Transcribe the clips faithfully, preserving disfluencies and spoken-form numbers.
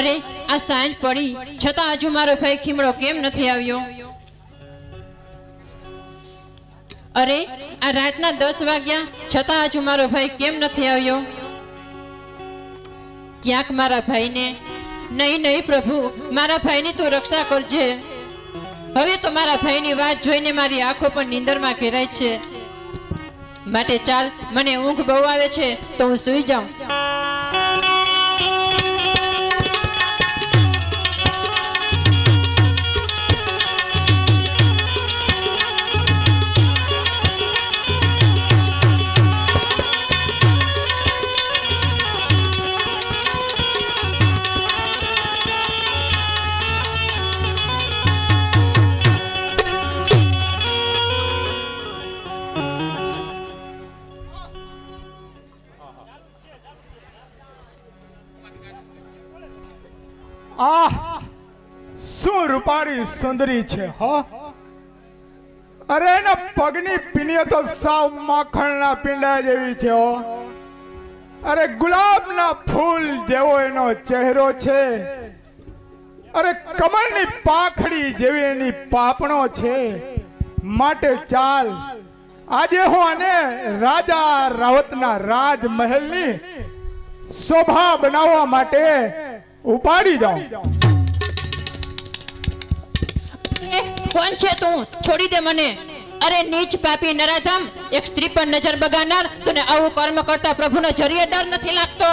અરે આ સાંજ પડી છતાં હજુ મારો ભાઈ ખીમડો કેમ નથી આવ્યો? અરે આ રાતના દસ વાગ્યા છતાં હજુ મારો ભાઈ કેમ નથી આવ્યો? ક્યાંક મારા ભાઈને નહીં નહીં પ્રભુ, મારા ભાઈની તું રક્ષા કરજે. હવે તો મારા ભાઈની વાત જોઈને મારી આંખો પણ નીંદરમાં ઘેરાય છે. માટે ચાલ, મને ઊંઘ બહુ આવે છે તો હું સૂઈ જાઉં. આહ, શું રૂપાળી સુંદરી છે હો! અરે એના પગની પીણીઓ તો સાવ માખણના પીંડા જેવી છે હો. અરે ગુલાબના ફૂલ જેવો એનો ચહેરો છે. અરે કમળની પાખડી જેવી એની પાપણો છે. માટે ચાલ, આજે હું આને રાજા રાવતના રાજમહેલની શોભા બનાવવા માટે ઉપાડી જાઉં. કોણ છે તું? છોડી દે મને. અરે નીચ પાપી નરાધમ, એક સ્ત્રી પર નજર બગાડનાર, તને આવું કર્મ કરતા પ્રભુનો જરીએ ડર નથી લાગતો?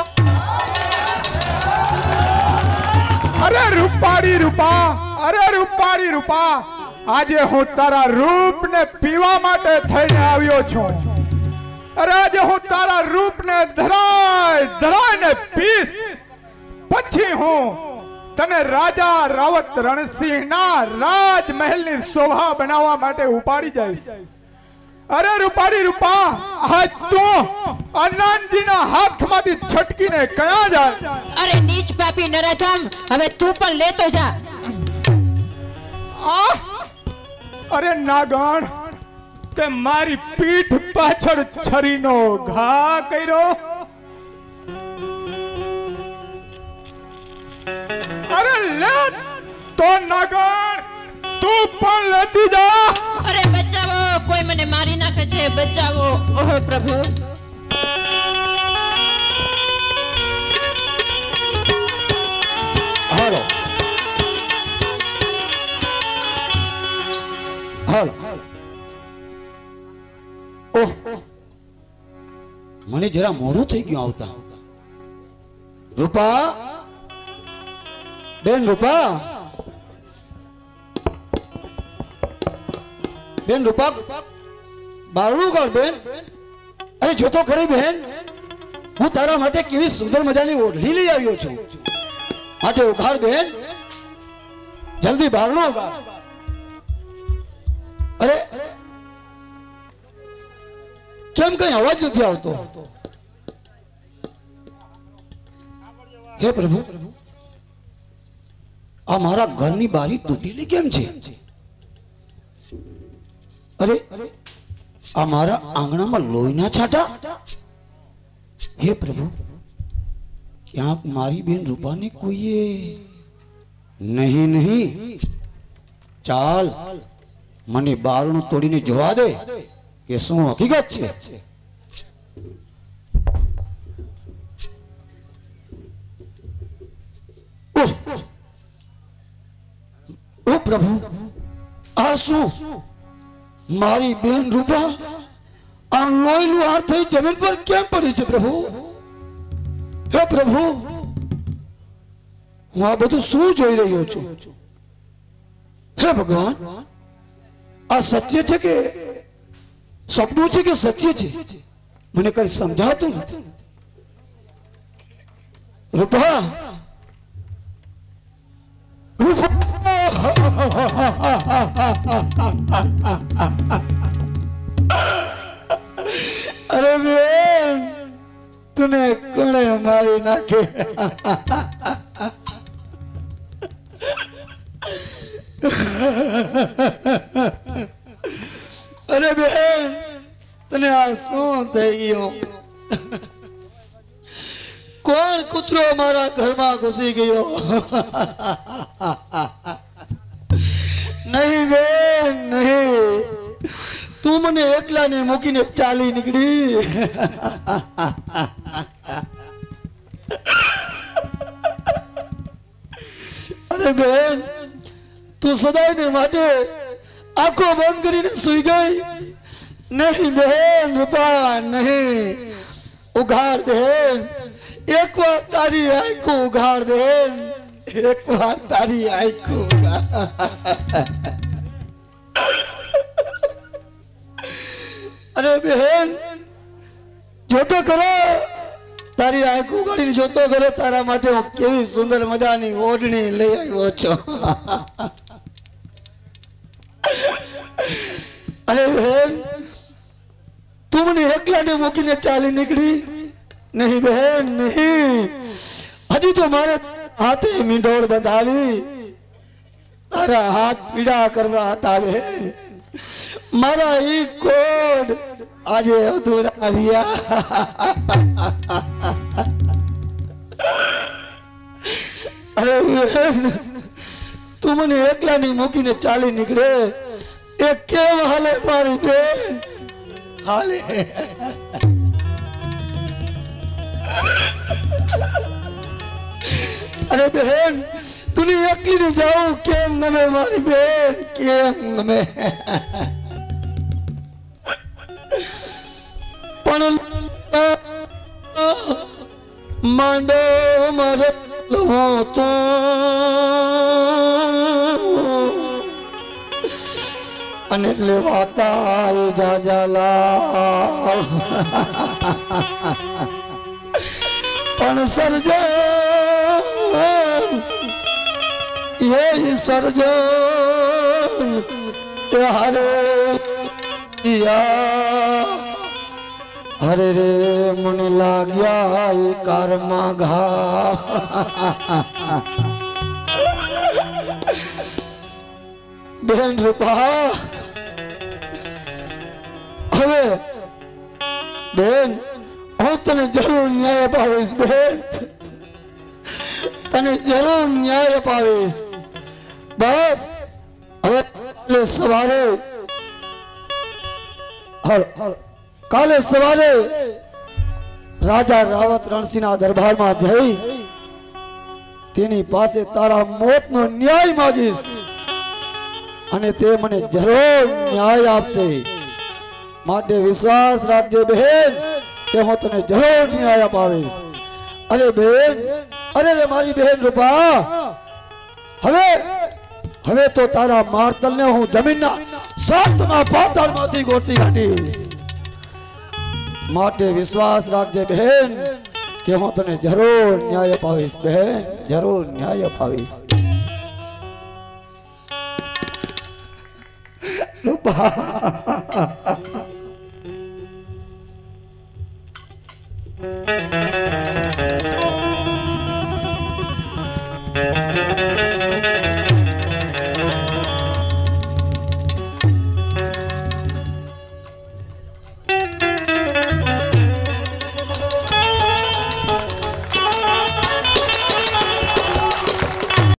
અરે રૂપાળી રૂપા, અરે રૂપાળી રૂપા, આજે હું તારા રૂપને પીવા માટે થઈને આવ્યો છું. અરે આજે હું તારા રૂપને ધરાય ધરાયને પીસ. પછી હું તને રાજા રાવત રણસિંહના રાજમહેલની શોભા બનાવવા માટે ઉપાડી જઈશ. અરે રૂપાળી રૂપા, આજ તું આનંદજીના હાથમાંથી છટકીને કયા જાય? અરે નીચ પાપી નરાધમ, હવે તું પણ લેતો જા. આ અરે નાગણ, તે મારી પીઠ પાછળ છરીનો ઘા કર્યો. અરે લે તો નાગણ, તું પણ લેતી જા. અરે બચાવો, કોઈ મને મારી નાખે છે, બચાવો. ઓહો પ્રભુ. હાલો હાલો. ઓહ, મને જરા મોડું થઈ ગયું આવતા. રૂપા, બેન રૂપા, બેન રૂપા, બારણું કાઢ બેન. અરે જોતો ખરી બેન, હું તારા માટે કેવી સુંદર મજાની ઓઢણી લઈ આવ્યો છું. માટે ઉઘાડ બેન, જલ્દી બારણું ઉઘાડ. અરે કેમ કઈ અવાજ નથી આવતો? હે પ્રભુ, આ મારા ઘરની બારી તૂટેલી કેમ છે? અરે આ મારા આંગણામાં લોહીના છાંટા. હે પ્રભુ, ક્યાંક મારી બેન રૂપાને કોઈએ નહીં નહીં. ચાલ, મને બારણું તોડીને જોવા દે કે શું હકીકત છે. ઓ પ્રભુ, આ શું? મારી બેન રૂપા આ લોહીલું હાર થઈ જમીન પર કેમ પડી છે પ્રભુ? હે પ્રભુ, હું આ બધું શું જોઈ રહ્યો છું? હે ભગવાન, આ સત્ય છે કે સપનું છે કે સત્ય છે? મને કઈ સમજાતું નથી. રૂપા, રૂપા, અરે બેન, તને કોણે મારી નાખે? અરે બેન, તને આ શું થઈ ગયું? કોણ કૂતરો મારા ઘરમાં ઘૂસી ગયો. નહીં બેન નહીં, તું મને એકલાને મૂકીને ચાલી નીકળી. અરે બેન, તું સદાયને માટે આંખો બંધ કરીને સૂઈ ગઈ. નહીં બેન રૂપા નહીં, ઉઘાડ બેન, એક વાર તારી આંખો ઉઘાડ બેન, એક વાર તારી આંખો ઉઘાડ. અરે બેન, જોતો કરો, તારી આંખો ઉઘાડીને જોતો કરો, તારા માટે હું કેવી સુંદર મજાની ઓઢણી લઈ આવ્યો છું. અરે બેન, તું મને એકલાને મૂકીને ચાલી નીકળી. નહીં બેન નહીં, હજી તો મારે હાથે મીંઢોળ બંધાવી, તારા હાથ પીડા કરવા હતા બેન. મારા ઈ કોડ આજે અધૂરા રહ્યા. અરે બેન, તું મને એકલાની મૂકીને ચાલી નીકળે એ કેમ હાલે મારી બેન? હાલે. અરે બેન, તું એકલી ને જાઉં કેમ ગમે મારી બેન, કેમ ગમે? પણ માંડો મારે લો તો અને લેવાતા જાજાલા પણ સર્જન એ સર્જન હરે હરે રે મને લાગ્યા એ કારમાં ઘા. બેન રૂપા, હવે બેન હું તને જરૂર ન્યાય અપાવીશ બેન, તને જરૂર ન્યાય અપાવીશ. બસ હવે કાલે સવારે કાલે સવારે રાજા રાવત રણસિંહના દરબારમાં જઈ તેની પાસે તારા મોતનો ન્યાય માંગીશ અને તે મને જરૂર ન્યાય આપશે. માટે વિશ્વાસ રાખજે બહેન કે હું તને જરૂર ન્યાય અપાવીશ. અરે બેન, અરે રે મારી બહેન રૂપા, હવે હવે તો તારા મારતલને હું જમીનના સાતમા પાતાળમાંથી ગોતી કાઢીશ. માટે વિશ્વાસ રાખજે બહેન કે હું તને જરૂર ન્યાય અપાવીશ. બહેન, જરૂર ન્યાય અપાવીશ. રૂપા